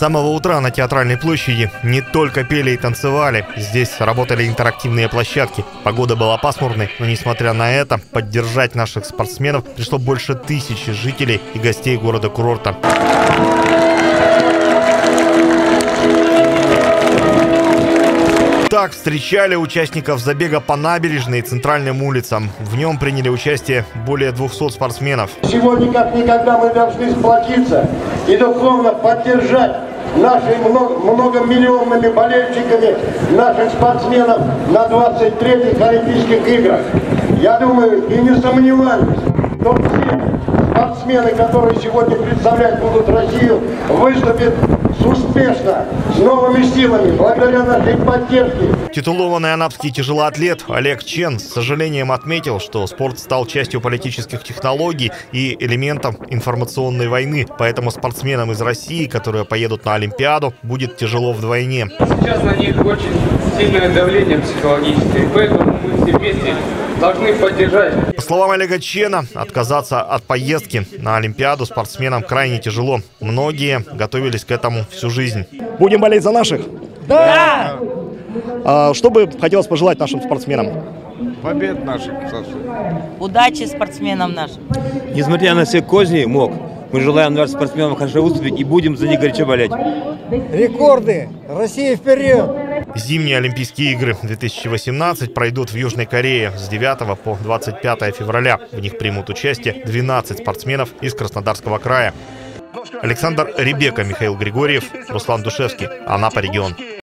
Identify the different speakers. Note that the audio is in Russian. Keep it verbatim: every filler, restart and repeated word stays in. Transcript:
Speaker 1: самого утра на Театральной площади не только пели и танцевали. Здесь работали интерактивные площадки. Погода была пасмурной, но несмотря на это, поддержать наших спортсменов пришло больше тысячи жителей и гостей города-курорта. Так встречали участников забега по набережной и центральным улицам. В нем приняли участие более двухсот спортсменов.
Speaker 2: Сегодня как никогда мы должны сплотиться и духовно поддержать нашими многомиллионными болельщиками наших спортсменов на двадцать третьих Олимпийских играх. Я думаю и не сомневаюсь, что все спортсмены, которые сегодня представлять будут Россию, выступят успешно, с новыми силами, благодаря нашей поддержке.
Speaker 1: Титулованный анапский тяжелоатлет Олег Чен с сожалением отметил, что спорт стал частью политических технологий и элементом информационной войны. Поэтому спортсменам из России, которые поедут на Олимпиаду, будет тяжело вдвойне.
Speaker 3: Сейчас на них очень сильное давление психологическое, поэтому мы все вместе должны поддержать.
Speaker 1: По словам Олега Чена, отказаться от поездки на Олимпиаду спортсменам крайне тяжело. Многие готовились к этому всю жизнь.
Speaker 4: Будем болеть за наших?
Speaker 5: Да!
Speaker 4: А, что бы хотелось пожелать нашим спортсменам?
Speaker 5: Побед наших. Удачи спортсменам нашим.
Speaker 6: Несмотря на все козни, МОК, мы желаем нашим спортсменам хорошо выступить и будем за них горячо болеть.
Speaker 7: Рекорды! Россия вперед!
Speaker 1: Зимние Олимпийские игры две тысячи восемнадцать пройдут в Южной Корее с девятого по двадцать пятое февраля. В них примут участие двенадцать спортсменов из Краснодарского края. Александр Ребека, Михаил Григорьев, Руслан Душевский. Анапа, регион.